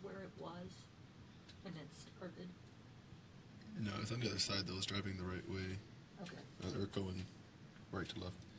where it was and it started? No, it's on the other side though. It's driving the right way, Okay. or going right to left.